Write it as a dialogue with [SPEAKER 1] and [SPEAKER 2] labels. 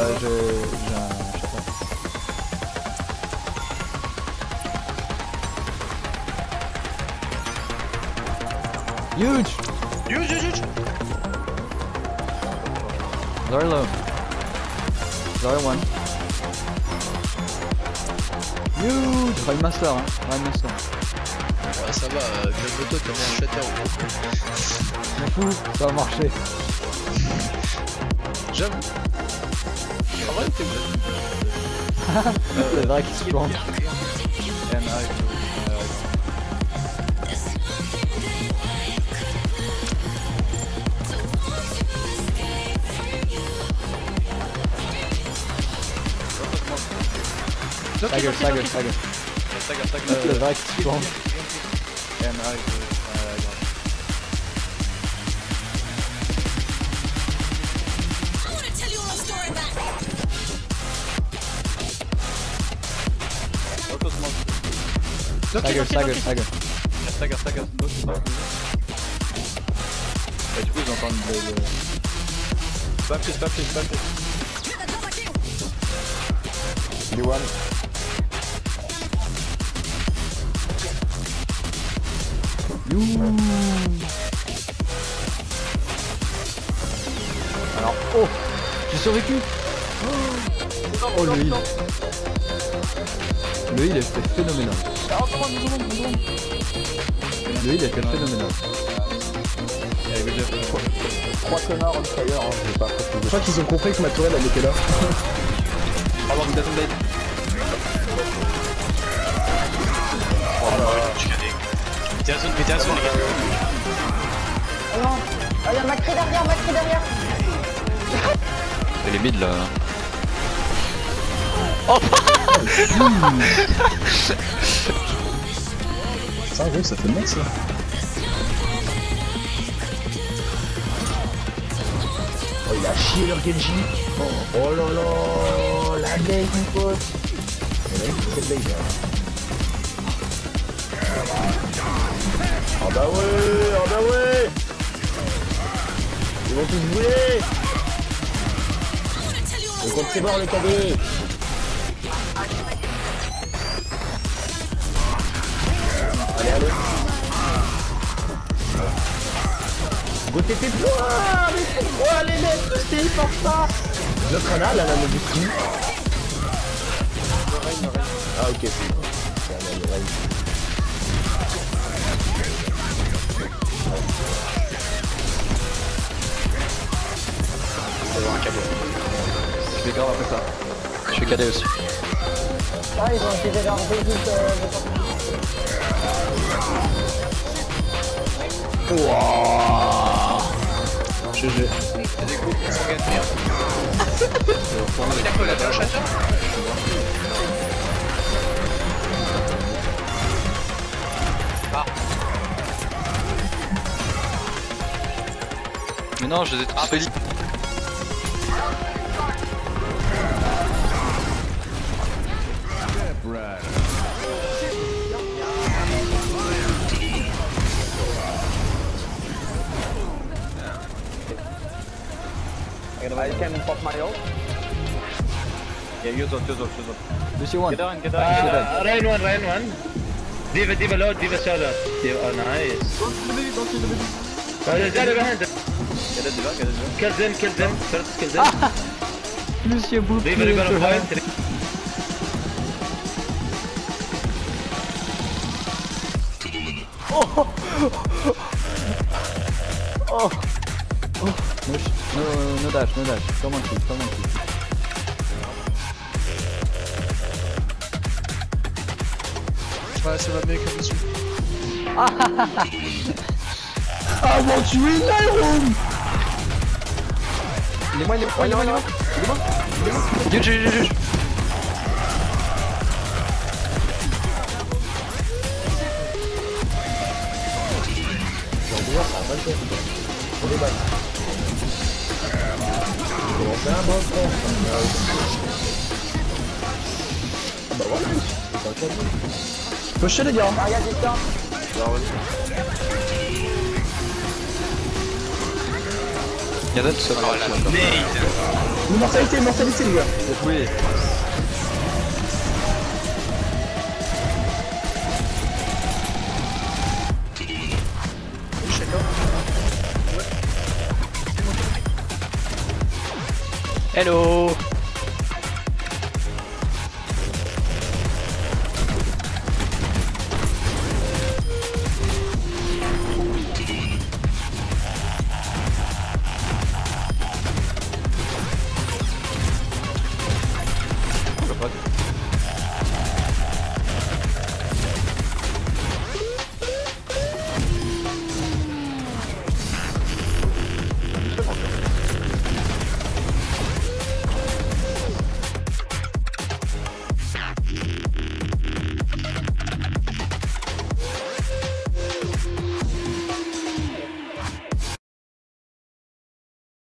[SPEAKER 1] J'ai un chapeau. Huge!
[SPEAKER 2] Huge!
[SPEAKER 1] Very low. Very one. Huge! Ryan Master, hein. Ryan Master.
[SPEAKER 2] Ouais, ça va, calme-toi, t'es un shatter.
[SPEAKER 1] M'en fous, ça va marcher.
[SPEAKER 2] J'avoue. En vrai, t'es bon.
[SPEAKER 1] C'est vrai qu'il se plante. Stagger. C'est vrai qu'il se plante. Stagger.
[SPEAKER 3] Et du coup ils entendent le... Baptiste.
[SPEAKER 4] Du one.
[SPEAKER 1] Alors, oh! J'ai survécu! Oh le heal! Le heal était phénoménal. Le heal était phénoménal.
[SPEAKER 4] 3 connards on fire, hein, je vais pas préciser.
[SPEAKER 5] Je crois qu'ils ont compris que ma tourelle elle était là.
[SPEAKER 3] Alors vous blade.
[SPEAKER 2] Oh là là, je suis mettez à zone, les gars.
[SPEAKER 6] Oh non. Oh, y'a Macri derrière.
[SPEAKER 3] Et les mid là.
[SPEAKER 5] Ça, oui, ça fait mal ça. Oh, il a chié leur Genji. Oh là là, la blague mon pote. C'est blague là. Ah bah ouais. Ils vont tous brûler. Le compte c'est mort le cadet. Allez. Go TP toi. Mais c'est quoi les mecs, c'est par ça. Notre Ana, là, le bouclier. Ah ok, c'est bon.
[SPEAKER 3] Je vais grave après ça. Je suis cadet aussi.
[SPEAKER 6] Ah, ils ont essayé de leur vite.
[SPEAKER 5] Wouah. GG.
[SPEAKER 2] C'est des groupes, on s'en gagne bien. Il a quoi là, t'as un shatter?
[SPEAKER 3] Mais non, je les ai tous fait.
[SPEAKER 4] I can pop my ult.
[SPEAKER 3] Yeah, use up.
[SPEAKER 1] Lucy one.
[SPEAKER 3] Get down.
[SPEAKER 7] Ryan one. Diva low, Diva solo. Oh nice. They're behind them. Kill them. First kill them.
[SPEAKER 1] Lucy boucle.
[SPEAKER 7] Diva on point.
[SPEAKER 1] No dash. Come on, kill.
[SPEAKER 2] Ouais, ça va mieux que dessus.
[SPEAKER 5] I want you in my room.
[SPEAKER 1] Il est moi.
[SPEAKER 3] Juge.
[SPEAKER 4] On les bat. On fait un bon frère. Ah bah voilà. C'est un cadeau.
[SPEAKER 5] Pushez les gars.
[SPEAKER 6] Regarde distance.
[SPEAKER 3] Y'a d'autres sur
[SPEAKER 2] Oh la nade.
[SPEAKER 5] L'immortalité, l'immortalité, les gars.
[SPEAKER 3] Bien joué.
[SPEAKER 2] Hello.